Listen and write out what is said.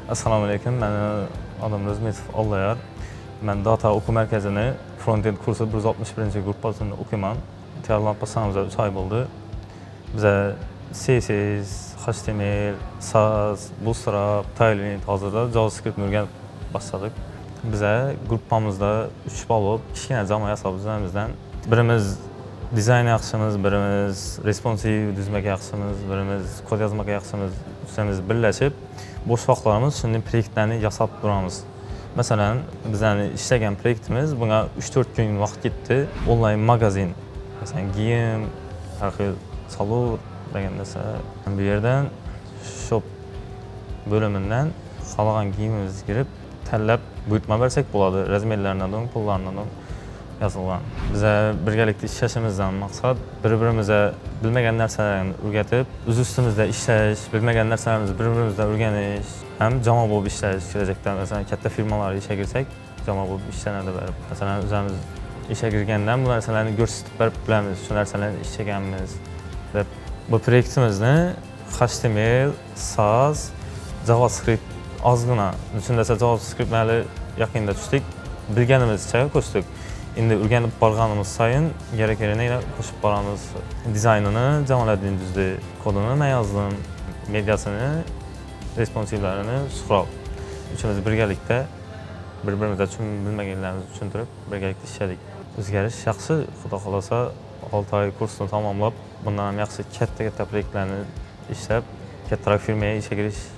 Assalamu alaykum, mən adım Rızmetov Allayar. Mən Data Oku Mərkəzini Frontend kursu 161-ci qrupasında oxuyuram. Təyərlənmə 3 ay oldu. Bizə CSS, HTML, SAS, Bootstrap, Tailwind, hazırda JavaScript öyrənib başladıq. Bizə qrupamızda 3 bal olub, 2 dənə cama hesab üzərimizdən. Birimiz dizayn yaxşımız, birimiz responsive düzmək yaxşımız, birimiz kod yazmaq yaxşımız, üçümüz birləşib boş vaxtlarımız üçün proyektlərini yasab duramız. Məsələn, bizdən işləyən proyektimiz buna 3-4 gün vaxt getdi. Online mağazin, məsələn, giyim, hər xil salon, nəsə bir yerdən shop bölümündən xalaqan giyimimizi girib tələb buyurtma versək buladı. Rəzmerlərdən, pullarından yazılan. Bizə birgəlikdə işləşimizdən məqsad bir-birimizə bilməyən nərsələrini öyrətib, öz üstümüzdə işləyiş, bilməyən nərsələrimizi bir-birimizdə öyrəniş, həm cama olub işləyiş gələcəkdə. Məsələn, kətdə firmalara işə girsək, cama olub işlənə də verib. Məsələn, özümüz işə girgəndən bu nərsələrini göstərib verib biləmiz, şu nərsələrini iş çəkənimiz. Və bu proyektimizni HTML, SAS, JavaScript azğına, üçündəsə JavaScript məli yaxında düşdük, bilgənimiz çəyə koşduq. İndi öyrənib barğanımız sayın, gərək yerine ilə qoşub baranımız dizaynını, cəmalədiyini düzdür, kodunu mən yazdım, mediasını, responsivlərini suxral. Üçümüz birgəlikdə bir-birimizdə bilməyənlərimizi düşündürüb, birgəlikdə işlədik. Özgəriş yaxşı, xuda xalasa 6 ay kursunu tamamlab, bundan yaxşı kətdə proyektlərini işləb, kətdə firmaya işə giriş